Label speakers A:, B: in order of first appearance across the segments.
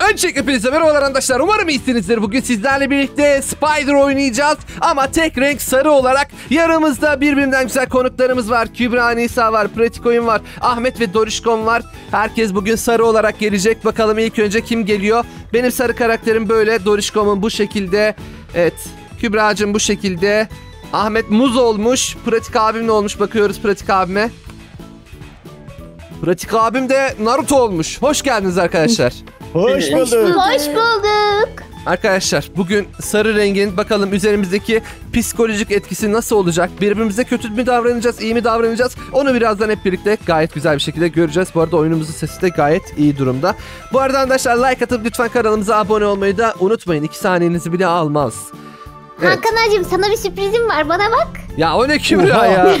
A: Öncelikle hepinize merhabalar arkadaşlar. Umarım iyisinizdir. Bugün sizlerle birlikte Spider oynayacağız. Ama tek renk sarı olarak yanımızda birbirinden güzel konuklarımız var. Kübra, Nisa var, Pratik Oyun var, Ahmet ve Dorişkom var. Herkes bugün sarı olarak gelecek. Bakalım ilk önce kim geliyor? Benim sarı karakterim böyle. Dorişkom'un bu şekilde. Evet. Kübra'cığım bu şekilde. Ahmet muz olmuş. Pratik abim ne olmuş? Bakıyoruz Pratik abime. Pratik abim de Naruto olmuş. Hoş geldiniz arkadaşlar.
B: Hoş bulduk.
C: Hoş bulduk.
A: Arkadaşlar bugün sarı rengin bakalım üzerimizdeki psikolojik etkisi nasıl olacak? Birbirimize kötü mü davranacağız, iyi mi davranacağız? Onu birazdan hep birlikte gayet güzel bir şekilde göreceğiz. Bu arada oyunumuzun sesi de gayet iyi durumda. Bu arada arkadaşlar like atıp lütfen kanalımıza abone olmayı da unutmayın. 2 saniyenizi bile almaz. Evet.
C: Hakan ağacığım sana bir sürprizim var, bana bak.
A: Ya o ne Kübra ya?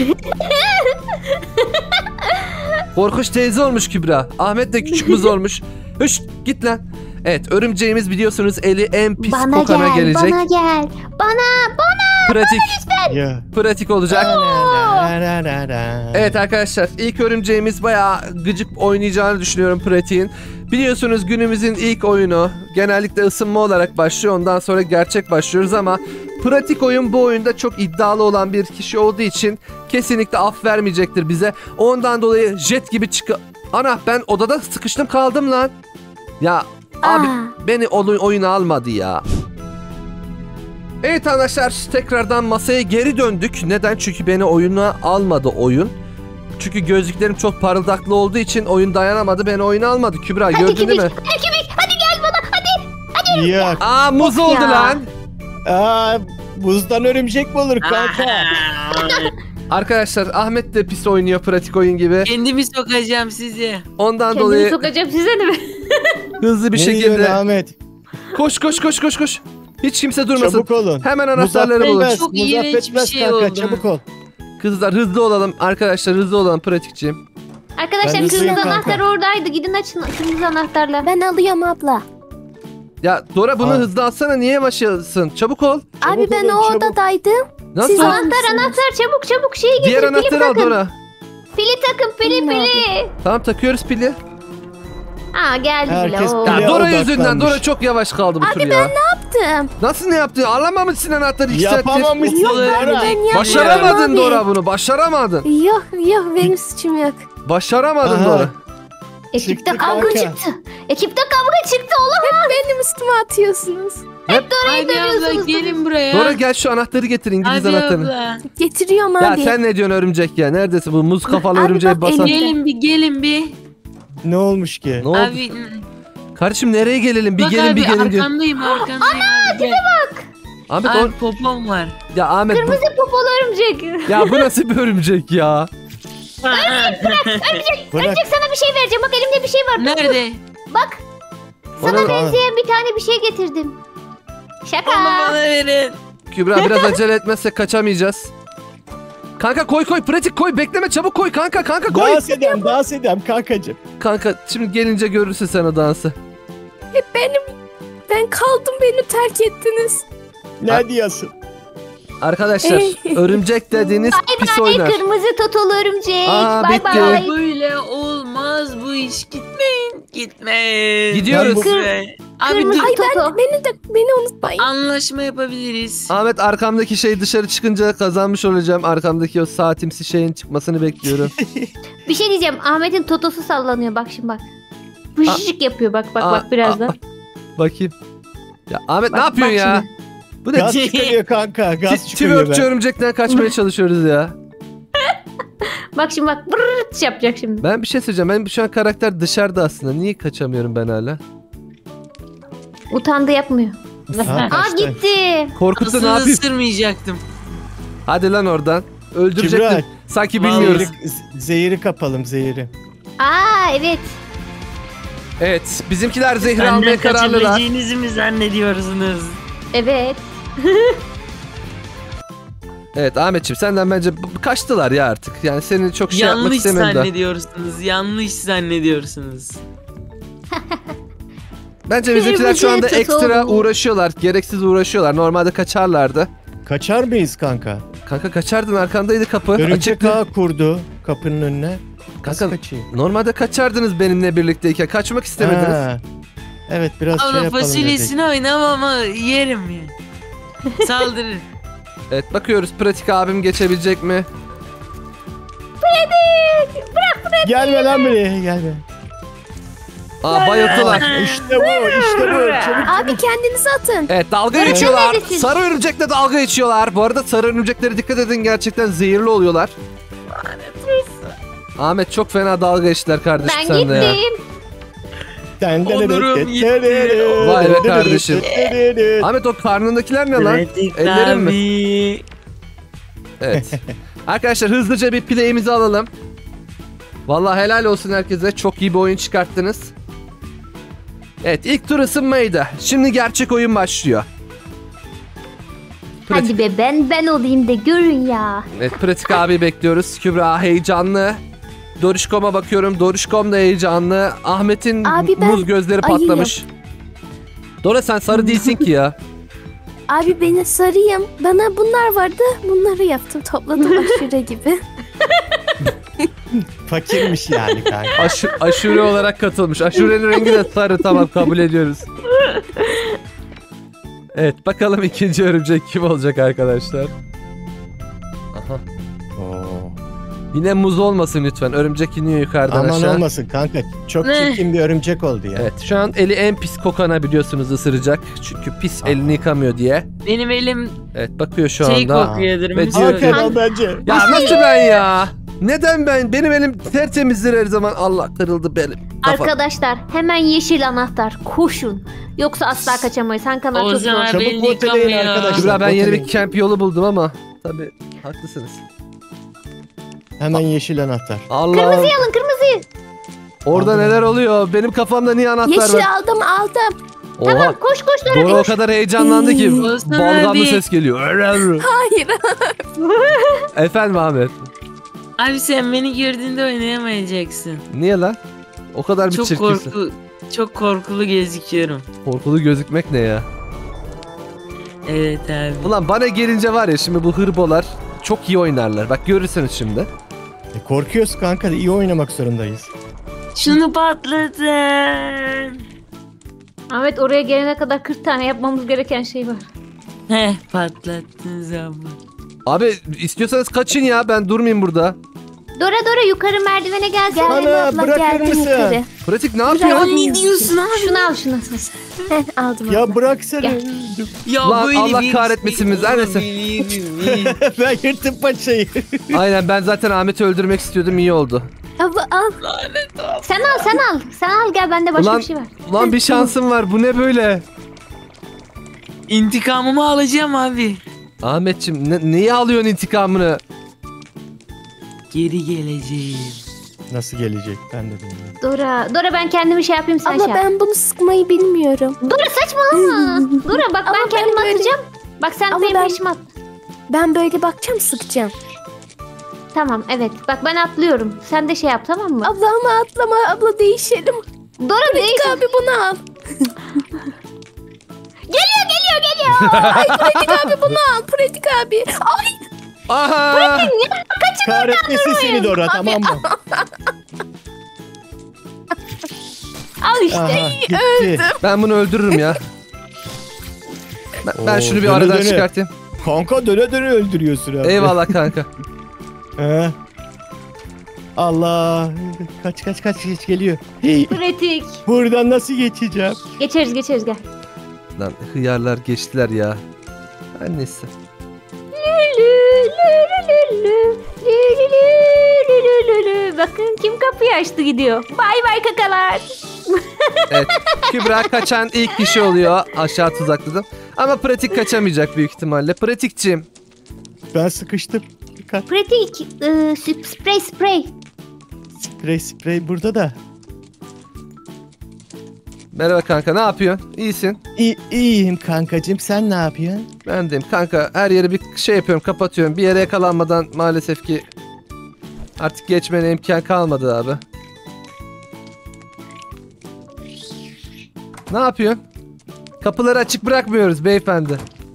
A: Korkunç teyze olmuş Kübra. Ahmet de küçük muz olmuş. Hış git lan. Evet örümceğimiz biliyorsunuz eli en pis
C: Bana
A: kokana
C: gel,
A: gelecek.
C: bana gel. Bana.
A: Pratik.
B: Ya.
A: Pratik olacak. Evet arkadaşlar ilk örümceğimiz bayağı gıcık oynayacağını düşünüyorum Pratik'in. Biliyorsunuz günümüzün ilk oyunu genellikle ısınma olarak başlıyor, ondan sonra gerçek başlıyoruz ama Pratik Oyun bu oyunda çok iddialı olan bir kişi olduğu için kesinlikle af vermeyecektir bize. Ondan dolayı jet gibi Ana ben odada sıkıştım kaldım lan. Ya abi beni oyuna almadı ya. Evet arkadaşlar tekrardan masaya geri döndük. Neden? Çünkü beni oyuna almadı oyun. Çünkü gözlüklerim çok parıldaklı olduğu için oyun dayanamadı. Beni oyuna almadı. Kübra
C: hadi
A: gördün
C: Kübik,
A: değil mi?
C: hadi Kübik, hadi gel bana, hadi.
B: Ya.
A: Aa muz
C: Yok
A: oldu
C: ya.
A: lan.
B: Buzdan örümcek mi olur kanka?
A: Arkadaşlar Ahmet de pis oynuyor Pratik Oyun gibi.
D: Kendimi sokacağım size.
A: Ondan
C: Kendimi
A: dolayı
C: sokacağım size de mi?
A: hızlı bir
B: Ne diyorsun
A: şekilde
B: Ahmet?
A: koş. Hiç kimse durmasın.
B: Çabuk olun.
A: Hemen anahtarları
D: Muzaffer
A: bulun.
D: Bey. Çok iğrenç bir şey
B: kanka,
D: oldu.
B: çabuk ol.
A: Kızlar hızlı olalım. Arkadaşlar hızlı olalım Pratikçiğim.
C: Arkadaşlar
B: Ben
C: kırmızı
B: hızlıyım kanka.
C: anahtar oradaydı. Gidin açın kırmızı anahtarla.
E: Ben alıyorum abla.
A: Ya Dora bunu
B: Aa.
A: hızlı atsana, niye yavaşlasın? Çabuk ol.
B: Çabuk
E: Abi ben
B: olun,
E: o
B: çabuk.
E: odadaydım.
A: Nasıl?
E: Siz
A: ol-
C: Anahtar çabuk şeyi getir.
A: Diğer
C: pili
A: anahtarı al
C: takın.
A: Dora.
C: Pili takın pili.
A: Tamam takıyoruz pili.
C: Aa geldi
B: Herkes
C: bile. Oo.
B: pili-
A: Ya Dora
B: odaklanmış.
A: yüzünden Dora çok yavaş kaldı bu tur ya.
E: Yaptım.
A: Nasıl ne yaptın? Alamamışsın anahtarı 2 saattir.
B: Yapamamışsın
E: Yok,
B: Dora.
E: ben yapmadım
A: Başaramadın
E: abi.
A: Dora bunu. Başaramadın.
E: Yok benim suçum yok.
A: Başaramadın
B: Aha.
A: Dora.
C: Ekipte
B: Çıktı
C: kavga
B: kanka.
C: çıktı. Ekipte kavga çıktı oğlum.
E: Benim üstüme atıyorsunuz.
D: Hadi abla
C: dövüyorsunuz
D: gelin buraya.
A: Dora gel şu anahtarı getir, İngiliz
D: Hadi
A: anahtarını.
D: abla.
E: Getiriyorum
A: Ya
E: abi.
A: sen ne diyorsun örümcek ya? Neredesin bu muz kafalı
E: Abi
A: örümceği
E: bak,
A: basan?
E: elim-
D: Gelin bir.
B: Ne olmuş ki?
A: Ne oldu?
D: Abi
A: Kardeşim nereye gelelim? Bir
D: bak
A: gelin
D: abi
A: bir gelin diyor.
D: arkandayım. Tipe bak.
A: Ahmet
D: Abi popom var.
A: ya Ahmet bu...
C: Kırmızı popolu örümcek.
A: Ya bu nasıl bir örümcek ya?
B: Bırak.
C: Örümcek sana bir şey vereceğim. Bak elimde bir şey var.
D: Nerede?
C: Bak
A: Ona-
C: sana benzeyen bir tane bir şey getirdim. Şaka.
D: Onu bana verin.
A: Kübra biraz acele etmezsek kaçamayacağız. Kanka koy pratik koy, bekleme çabuk koy kanka koy.
B: Dans edem kankacığım.
A: Kanka şimdi gelince görürsün sen o dansı.
E: Ben kaldım, beni terk ettiniz.
B: Ne diyorsun?
A: Arkadaşlar örümcek dediğiniz pis oynar.
C: Kırmızı totolu örümcek.
A: Aa,
C: Bay
A: bitti.
C: bay.
D: Böyle olmaz bu iş. Gitmeyin.
A: Gidiyoruz.
D: Abi
C: Kırmızı
D: dur.
C: toto.
E: Beni unutmayın.
D: Anlaşma yapabiliriz.
A: Ahmet arkamdaki şey dışarı çıkınca kazanmış olacağım. Arkamdaki o saatimsi şeyin çıkmasını bekliyorum.
C: Bir şey diyeceğim. Ahmet'in totosu sallanıyor. Bak şimdi bak. Vışık yapıyor bak birazdan.
A: Bakayım. Ya Ahmet ne
C: Bak,
A: yapıyorsun
C: bak
A: ya?
C: şimdi.
A: Bu ne?
B: Gaz çıkarıyor kanka. Gaz çıkarıyor
A: Twerkçü
B: be.
A: örümcekten kaçmaya çalışıyoruz ya.
C: Bak şimdi bak. Brrrt yapacak şimdi.
A: Ben bir şey söyleyeceğim. Benim şu an karakter dışarıda aslında. Niye kaçamıyorum ben hala?
C: Utandı yapmıyor.
B: Ha,
C: Aa
B: kaçtı.
C: gitti.
A: Korkuttu ne
D: Aslında
A: yapayım?
D: ısırmayacaktım.
A: Hadi lan oradan. Öldürecektim.
B: Kübra,
A: Sanki bilmiyoruz.
B: Zehiri kapalım zehiri.
C: Aa evet.
A: Evet. Bizimkiler zehri
D: Benden
A: almaya kararlılar.
D: kaçabileceğinizi mi zannediyorsunuz?
C: Evet.
A: Evet Ahmetciğim senden bence kaçtılar ya artık. Yani seni çok şey yapmak
D: Yanlış
A: istemiyorum da.
D: zannediyorsunuz. Yanlış zannediyorsunuz.
A: Bence bizimkiler şu anda
C: Kırmızı
A: ekstra
C: totoğlu.
A: uğraşıyorlar. Gereksiz uğraşıyorlar. Normalde kaçarlardı.
B: Kaçar mıyız kanka?
A: Kanka kaçardın, arkandaydı kapı.
B: Örümcek
A: Açıktı.
B: ağ kurdu kapının önüne. Nasıl
A: Kanka
B: kaçayım?
A: normalde kaçardınız benimle birlikteyken. Kaçmak istemediniz.
B: Ha. Evet biraz şey
D: Abla
B: yapalım dedik.
D: fasulyesini oynamam ama yerim ya. Saldırır.
A: Evet bakıyoruz pratik abim geçebilecek mi?
B: Gelme lan buraya gelme.
A: Aa bayıldılar.
B: İşte bu işte bu. Çabuk.
E: Abi kendinizi atın.
A: Evet dalga
C: Örümcek
A: geçiyorlar.
C: neredesin?
A: Sarı örümcekle dalga geçiyorlar. Bu arada sarı örümceklere dikkat edin, gerçekten zehirli oluyorlar. Ahmet çok fena dalga geçtiler kardeşim
C: Ben
A: sen de ya.
C: gittim.
D: Onurum gitti.
A: Vay be kardeşim. Ahmet o karnındakiler ne lan?
D: Pratik
A: Ellerin mi?
D: abi.
A: Evet. Arkadaşlar hızlıca bir play'imizi alalım. Vallahi helal olsun herkese. Çok iyi bir oyun çıkarttınız. Evet ilk tur ısınmaydı. Şimdi gerçek oyun başlıyor.
C: Hadi be ben olayım da görün ya.
A: Evet pratik abi bekliyoruz. Kübra heyecanlı. Dorişkom'a bakıyorum. Dorişkom da heyecanlı. Ahmet'in
E: Abi ben
A: muz gözleri
E: ayıyım.
A: patlamış. Dora sen sarı değilsin ki ya.
E: Abi beni sarayım. Bana bunlar vardı. Bunları yaptım. Topladım aşure gibi.
B: Fakirmiş yani kanka.
A: Aşure olarak katılmış. Aşurenin rengi de sarı, tamam kabul ediyoruz. Evet bakalım ikinci örümcek kim olacak arkadaşlar. Aha.
B: Oo.
A: Yine muz olmasın lütfen. Örümcek iniyor yukarıdan
B: Aman
A: aşağı.
B: olmasın kanka. Çok
D: Ne?
B: çirkin bir örümcek oldu ya.
A: Evet şu an eli en pis kokana biliyorsunuz ısıracak. Çünkü pis elini yıkamıyor diye.
D: Benim elim
A: Evet bakıyor şu
D: şey
A: anda.
D: kokuyordur.
A: Ve
D: mis
A: diyor
D: kokuyor.
A: ki-
B: Hakan al bence.
A: Ya nasıl ben ya? Neden ben? Benim elim tertemizdir her zaman. Allah kırıldı benim. Kafam.
C: Arkadaşlar hemen yeşil anahtar koşun. Yoksa asla kaçamayız. Hakan
D: O
C: çok
D: zaman
C: zor.
B: Çabuk
D: beni
B: boteleyin
D: yıkamıyor.
B: arkadaşlar.
A: Kübra ben yeni bir
B: Bakın.
A: kamp yolu buldum ama tabii haklısınız.
B: Hemen yeşil anahtar.
A: Allah.
C: Kırmızıyı alın kırmızıyı.
A: Orada neler oluyor? Benim kafamda niye anahtar
E: Yeşil
A: var?
E: aldım.
A: Oha.
C: Tamam koş koş Dora.
A: Dora o kadar heyecanlandı ki
D: Olsun
A: balgamlı
D: abi.
A: ses geliyor.
E: Hayır.
A: Efendim Ahmet.
D: Abi sen beni gördüğünde oynayamayacaksın.
A: Niye lan? O kadar bir
D: Çok
A: çirkinsin.
D: çok korkulu gözüküyorum.
A: Korkulu gözükmek ne ya?
D: Evet abi.
A: Ulan bana gelince var ya şimdi bu hırbolar çok iyi oynarlar. Bak görürsünüz şimdi.
B: Korkuyoruz kanka. İyi oynamak zorundayız.
D: Şunu patlatın.
C: Ahmet oraya gelene kadar 40 tane yapmamız gereken şey var.
D: Heh patlattınız abla.
A: Abi istiyorsanız kaçın ya, ben durmayayım burada.
C: Dora yukarı merdivene gel.
E: Gel
B: Ana,
E: abla
B: bırakır
E: geldim
B: mısın?
E: yukarı.
A: Pratik ne
E: Bırak.
A: yapıyorsun?
E: Ne
D: diyorsun abi?
C: Şunu al şunu.
E: Heh, aldım.
B: Ya
E: abla.
B: bıraksana.
C: Gel.
D: Ya
A: Lan
D: böyle
A: Allah
D: bir
A: kahretmesin
D: şey
A: bizi, her neyse.
D: olabilir mi?
B: Ben yırttım paçayı.
A: Aynen, ben zaten Ahmet'i öldürmek istiyordum, iyi oldu.
E: Abla al.
C: Sen al. Sen al gel bende başka
A: Ulan-
C: bir şey var.
A: Ulan bir şansım var, bu ne böyle?
D: İntikamımı alacağım abi.
A: Ahmetciğim niye alıyorsun intikamını?
D: Geri geleceğim.
B: Nasıl gelecek ben de bilmiyorum.
C: Dora ben kendimi şey yapayım sen
E: Abla
C: şey yap.
E: ben bunu sıkmayı bilmiyorum.
C: Dora saçmalama. Dora bak
E: Ama
C: ben kendimi
E: ben böyle-
C: atacağım. Bak sen
E: Ama
C: benim
E: ben-
C: başıma at.
E: Ben böyle bakacağım sıkacağım.
C: Tamam evet. Bak ben atlıyorum. Sen de şey yap tamam mı?
E: Abla ama atlama abla değişelim.
C: Dora değil.
E: Pratik abi bunu al.
C: Geliyor.
E: Ay Pratik abi bunu al. Pratik abi. Ay
A: Aha!
B: Kahretmesin seni Dora tamam mı?
C: Al işte.
B: Aha gitti.
A: Ben bunu öldürürüm ya. Ben
B: Oo,
A: şunu bir
B: döne
A: aradan
B: döne.
A: çıkartayım.
B: Kanka döne döne öldürüyorsun abi.
A: Eyvallah kanka.
B: He. Allah. Kaç geç geliyor. Hey,
C: Pratik.
B: buradan nasıl geçeceğim?
C: Geçeriz gel.
A: Lan hıyarlar geçtiler ya. Her neyse.
C: Bakın kim kapıyı açtı gidiyor. Bay kakalar.
A: Evet. Kübra kaçan ilk kişi oluyor. Aşağı tuzakladım. Ama pratik kaçamayacak büyük ihtimalle. Pratikçim.
B: Ben sıkıştım. Dikkat.
C: Pratik. Sprey.
B: Sprey burada da.
A: Merhaba kanka, ne yapıyorsun? İyisin.
B: İyiyim kankacığım sen ne yapıyorsun?
A: Ben deyim kanka, her yeri bir şey yapıyorum, kapatıyorum. Bir yere yakalanmadan maalesef ki artık geçmene imkan kalmadı abi. Ne yapıyorsun? Kapıları açık bırakmıyoruz beyefendi.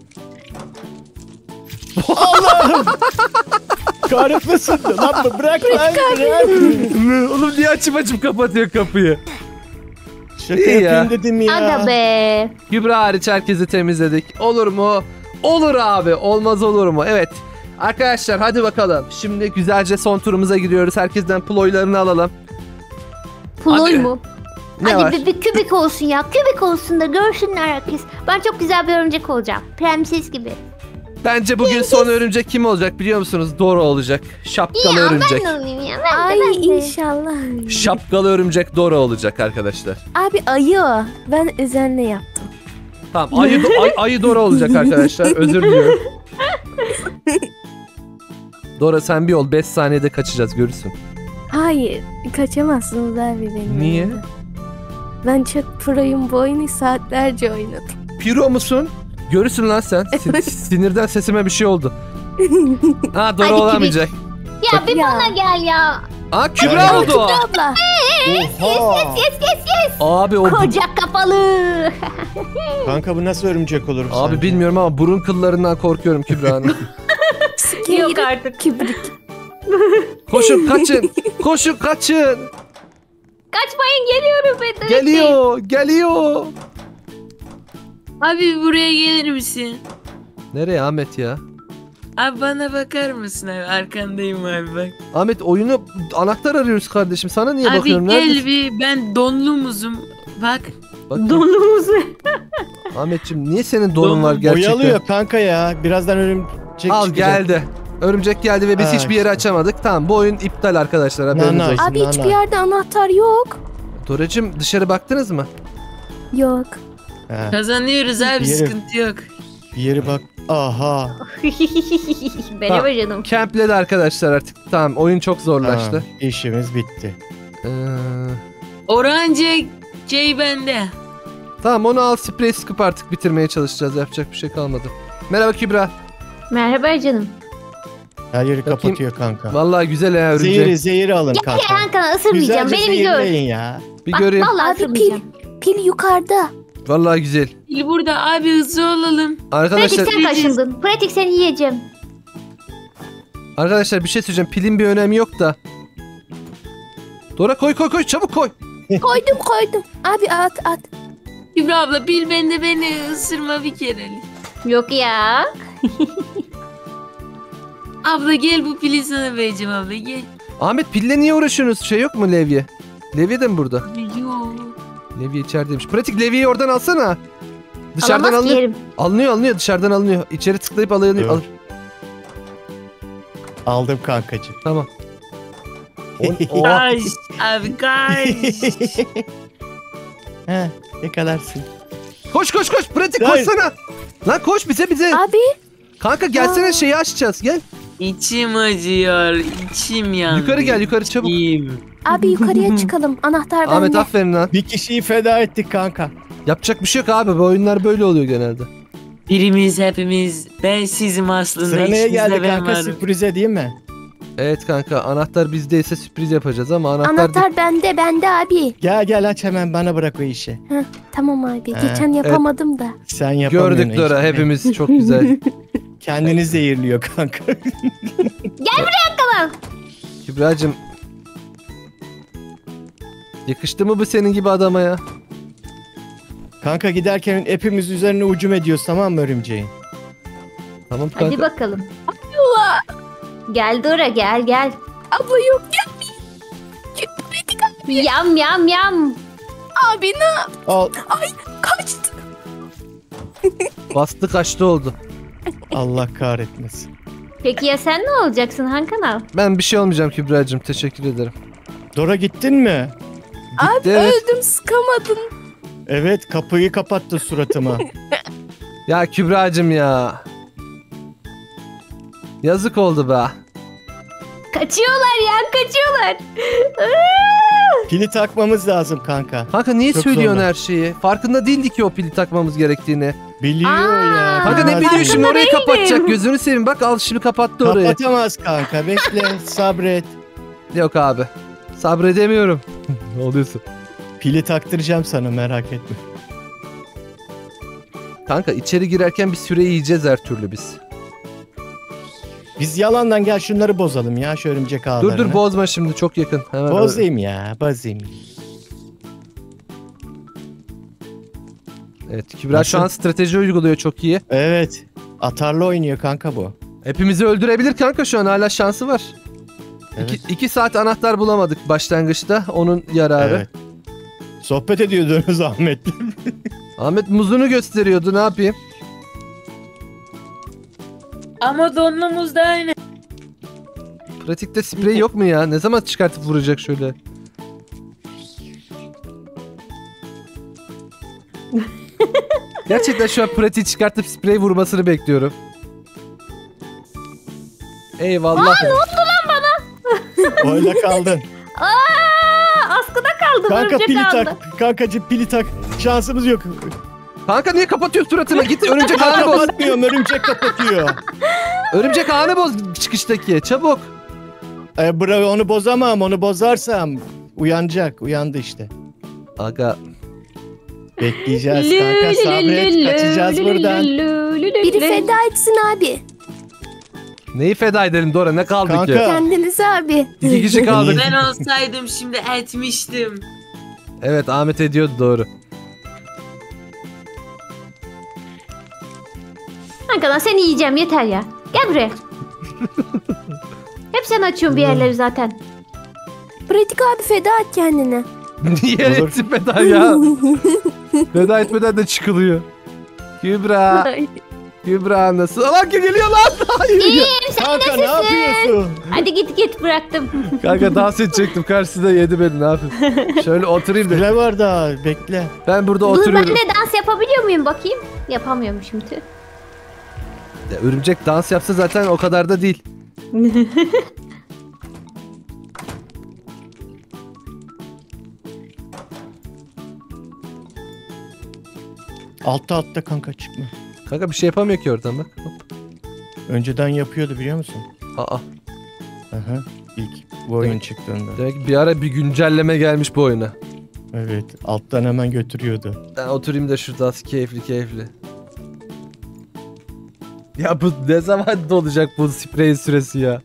B: Kahretmesin. Lan bırak lan bırak.
A: Oğlum niye açıp kapatıyor kapıyı?
B: Şaka
A: İyi ya.
B: yapayım dedim ya.
C: Aga be.
A: Kübra hariç herkesi temizledik. Olur mu? Olur abi. Olmaz olur mu? Evet. Arkadaşlar hadi bakalım. Şimdi güzelce son turumuza giriyoruz. Herkesten ploylarını alalım.
C: Ploy
A: Hadi.
C: mu?
A: Ne
C: Hadi
A: var?
C: bir kübik olsun ya. Kübik olsun da görsünler herkes. Ben çok güzel bir örümcek olacağım. Prenses gibi.
A: Bence bugün son örümcek kim olacak biliyor musunuz? Dora olacak. Şapkalı
C: Ya
A: örümcek.
C: ben de olayım ya. Ben
E: Ay
C: de, ben de.
E: inşallah.
A: Şapkalı örümcek Dora olacak arkadaşlar.
E: Abi ayı o. Ben özenle yaptım.
A: Tamam ayı Dora olacak arkadaşlar. Özür diliyorum. Dora sen bir ol. 5 saniyede kaçacağız görürsün.
E: Hayır. Kaçamazsınız abi benim.
A: Niye?
E: elimden. Ben çok proyum, bu oyunu saatlerce oynadım.
A: Piro musun? Görürsün lan sen. Sinirden sesime bir şey oldu. Ha Dora
C: Hadi
A: olamayacak.
C: Ya bir
E: Ya.
C: bana gel ya.
A: Aa Kübra oldu. o.
E: Abla.
B: Oha.
A: Abi o
C: Koca kafalı.
B: Kanka bu nasıl örümcek olur?
A: Abi
B: sence?
A: bilmiyorum ama burun kıllarından korkuyorum Kübra'nın.
C: Yok artık.
E: Kibrik.
A: Koşun kaçın. Koşun kaçın.
C: Kaçmayın geliyorum ben de.
A: Geliyor.
D: Abi buraya gelir misin?
A: Nereye Ahmet ya?
D: Abi bana bakar mısın abi? Arkandayım abi bak.
A: Ahmet oyunu anahtar arıyoruz kardeşim. Sana niye
D: Abi
A: bakıyorum?
D: gel
A: Neredesin?
D: bir ben donlu muzum. Bak.
A: Bakayım.
C: Donumuzu.
A: Ahmetciğim niye senin donun var
D: Donum
A: gerçekten?
B: Oyalıyor kanka ya. Birazdan örümcek
A: Al
B: çıkacak.
A: geldi. Örümcek geldi ve biz
B: Evet.
A: hiçbir yeri açamadık. Tamam bu oyun iptal arkadaşlar haberiniz
B: Nana.
A: olsun.
E: Abi
B: Nana.
E: hiçbir yerde anahtar yok.
A: Doracığım dışarı baktınız mı?
E: Yok.
B: He,
D: Kazanıyoruz abi
B: Yeri-
D: sıkıntı yok.
B: bir yere bak. Aha.
C: Merhaba canım.
A: Campledi arkadaşlar artık. Tamam oyun çok zorlaştı.
B: Tamam, işimiz bitti.
A: Ee,
D: Orange şey bende.
A: tamam onu al sprey sıkıp artık bitirmeye çalışacağız. Yapacak bir şey kalmadı. Merhaba Kübra.
C: Merhaba canım.
B: Her yeri
A: Bakayım.
B: kapatıyor kanka.
A: Vallahi güzel ya örümcek.
B: Zehiri alın kanka.
C: Hankana ısırmayacağım.
B: Güzelce
C: Beni bir gör.
B: zehirleyin ya.
A: Bir
C: Bak
A: göreyim.
C: vallahi
E: Abi pil.
C: ısırmayacağım.
E: Pil yukarıda.
A: Vallahi güzel.
D: Pil burada abi hızlı olalım.
C: Pratik
A: Arkadaşlar
C: sen kaşındın. Pratik seni yiyeceğim.
A: arkadaşlar bir şey söyleyeceğim. Pilin bir önemi yok da. Dora koy çabuk koy.
E: Koydum. Abi at.
D: Kübra abla pil bende beni ısırma bir kere.
C: Yok ya.
D: Abla gel bu pili sana vereceğim abla gel.
A: Ahmet pille niye uğraşıyorsunuz? Şey yok mu Levye? Levye de mi burada?
D: Yok.
A: Levye içerideymiş. Pratik Levye'yi oradan alsana. Dışarıdan
C: Alamaz ki
A: alınıyor.
C: yerim.
A: Alınıyor dışarıdan alınıyor. İçeri tıklayıp alıyor.
B: Evet.
A: Alır.
B: Aldım kankacığım.
A: Tamam. O-
D: Kaç abi kaç.
B: He, yakalarsın.
A: Koş pratik
B: Hayır.
A: koşsana. Lan koş bize.
E: Abi
A: Kanka gelsene şeyi açacağız gel.
D: İçim acıyor. İçim yandı.
A: Yukarı gel yukarı çabuk.
D: İçim.
E: abi yukarıya çıkalım. Anahtar
A: Ahmet
E: bende.
A: aferin lan.
B: Bir kişiyi feda ettik kanka.
A: Yapacak bir şey yok abi. Bu oyunlar böyle oluyor genelde.
D: Birimiz hepimiz. Ben sizim aslında.
B: Sıra neye
D: İçinizde
B: geldi
D: ben
B: kanka?
D: varım.
B: Sürprize değil mi?
A: Evet kanka anahtar bizdeyse sürpriz yapacağız ama
E: Anahtar bende abi.
B: Gel aç hemen bana bırak o işi.
E: Tamam abi.
B: He,
E: Geçen yapamadım da.
B: Sen yapamıyorsun.
A: gördük Dora
B: işte.
A: hepimiz çok güzel.
B: Kendini zehirliyor kanka.
A: Kübra'cığım. Yakıştı mı bu senin gibi adama ya?
B: Kanka giderken hepimiz üzerine hücum ediyoruz tamam mı örümceğin?
A: Tamam kanka.
C: Hadi bakalım. Gel Dora gel.
E: Abla yok ya.
C: Yam.
E: Abi ne yap?
B: Al.
E: Kaçtı.
A: Bastı kaçtı oldu.
B: Allah kahretmesin.
C: Peki ya sen ne olacaksın Hankana?
A: Ben bir şey olmayacağım Kübra'cığım teşekkür ederim.
B: Dora gittin mi?
A: Gitti evet.
E: Öldüm sıkamadım.
B: Evet kapıyı kapattı suratıma.
A: Ya Kübra'cığım ya. Yazık oldu be.
C: Kaçıyorlar.
B: Pili takmamız lazım kanka.
A: Kanka niye
B: Çok
A: söylüyorsun
B: zorla.
A: her şeyi? Farkında değildi ki o pili takmamız gerektiğini.
B: Biliyor ya.
A: Kanka ne
B: bilmez
A: biliyor
B: mi?
A: şimdi orayı
C: değilim.
A: kapatacak gözünü seveyim bak al şimdi kapattı orayı.
B: Kapatamaz kanka bekle sabret.
A: Yok abi sabredemiyorum. Ne oluyorsun?
B: Pili taktıracağım sana merak etme.
A: Kanka içeri girerken bir süre yiyeceğiz her türlü biz.
B: Biz yalandan gel şunları bozalım ya şu örümcek ağlarını.
A: Dur bozma şimdi çok yakın. Hemen
B: Bozayım ya bozayım.
A: Evet, Kübra şu
B: Nasıl?
A: an strateji uyguluyor çok iyi.
B: Evet. Atarlı oynuyor kanka bu.
A: Hepimizi öldürebilir kanka, şu an hala şansı var.
B: Evet.
A: 2 saat anahtar bulamadık başlangıçta, onun yararı.
B: Evet. Sohbet ediyordunuz Ahmet'le.
A: Ahmet muzunu gösteriyordu, ne yapayım?
D: Ama donlu muz da aynı.
A: Pratikte sprey yok mu ya? Ne zaman çıkartıp vuracak şöyle? Gerçekten şu an pratiği çıkartıp sprey vurmasını bekliyorum. Eyvallah.
C: Ne oldu lan bana?
B: Öyle kaldın.
C: Askıda kaldım.
B: Kanka
C: Örümcek
B: pili
C: aldı.
B: tak. Kankacığım pili tak. Şansımız yok.
A: Kanka niye kapatıyorsun suratına? Git örümcek
B: Ben
A: ağını boz.
B: kapatmıyorum. Örümcek kapatıyor.
A: Örümcek ağını boz çıkıştaki. Çabuk.
B: Bravo, onu bozamam. Onu bozarsam uyanacak. Uyandı işte.
A: Aga.
B: Bekleyeceğiz kanka. Sabret. Kaçacağız buradan.
E: Biri feda etsin abi.
A: Neyi feda edelim Dora? Ne kaldı
B: Kanka.
A: ki?
E: Kendinizi abi.
A: 2 kişi kaldık.
D: Ben olsaydım şimdi etmiştim.
A: Evet, Ahmet ediyordu, doğru.
C: Arkadan seni yiyeceğim, yeter ya. Gel buraya. Hep sen açıyorsun bir yerleri zaten.
E: Pratik abi feda et kendini.
A: Niye
B: Olur.
A: etsin feda ya? Feda etmeden de çıkılıyor. Kübra. Kübra nasıl? Lan geliyor lan. Hayır.
B: Kanka ne yapıyorsun?
C: Hadi git bıraktım.
A: Kanka dans edecektim, karşısında yedi beni, ne yapayım? Şöyle oturayım da.
B: Süre var daha. Bekle.
A: Ben burada
C: Dur, ben
A: oturuyorum.
C: de dans yapabiliyor muyum bakayım? Yapamıyormuşum tüh.
A: Ya, örümcek dans yapsa zaten o kadar da değil.
B: Altta kanka çıkma.
A: Kanka bir şey yapamıyor ki oradan, bak. Hop.
B: Önceden yapıyordu biliyor musun?
A: Aa,
B: Aha. İlk bu oyun çıktığında.
A: demek ki bir ara bir güncelleme gelmiş bu oyuna.
B: Evet. Alttan hemen götürüyordu.
A: Ben oturayım da şurada, keyifli. Ya bu ne zaman olacak bu spreyin süresi ya?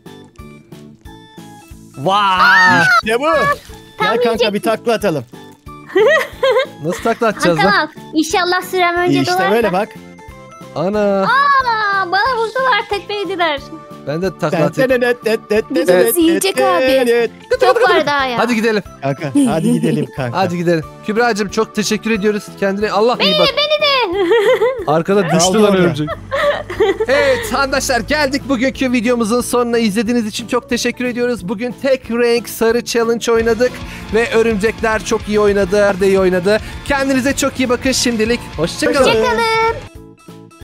A: Vay!
B: İşte bu. Gel kanka bir takla atalım.
A: Nasıl takla atacağız
C: Hakan
A: lan?
C: al. İnşallah sürem önce
B: İşte
C: dolar.
B: böyle bak.
A: Ana!
C: Aa, bana vurdular, tekmelediler.
A: Ben de takla atayım.
E: Bizi yiyecek abi.
C: Çok var daha ya.
A: Hadi gidelim.
B: Kanka hadi gidelim kanka.
A: Hadi gidelim. Kübra'cığım çok teşekkür ediyoruz. Kendine Allah iyi bak. Beni de. Arkada düştü
B: Kaldı
A: lan
B: orada.
A: örümcek. Evet arkadaşlar, geldik bugünkü videomuzun sonuna. İzlediğiniz için çok teşekkür ediyoruz. Bugün tek renk sarı challenge oynadık. Ve örümcekler çok iyi oynadı. Erde iyi oynadı. Kendinize çok iyi bakın şimdilik. Hoşçakalın.
C: Hoşçakalın.